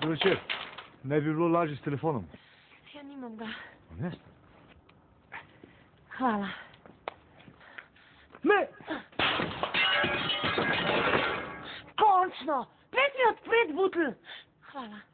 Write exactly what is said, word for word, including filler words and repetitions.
Večer. Ne bi bilo lažje s telefonom. Ja, nimam ga. Ne? Hvala. Ne! Končno! Pet mi odpret, butl! Hvala.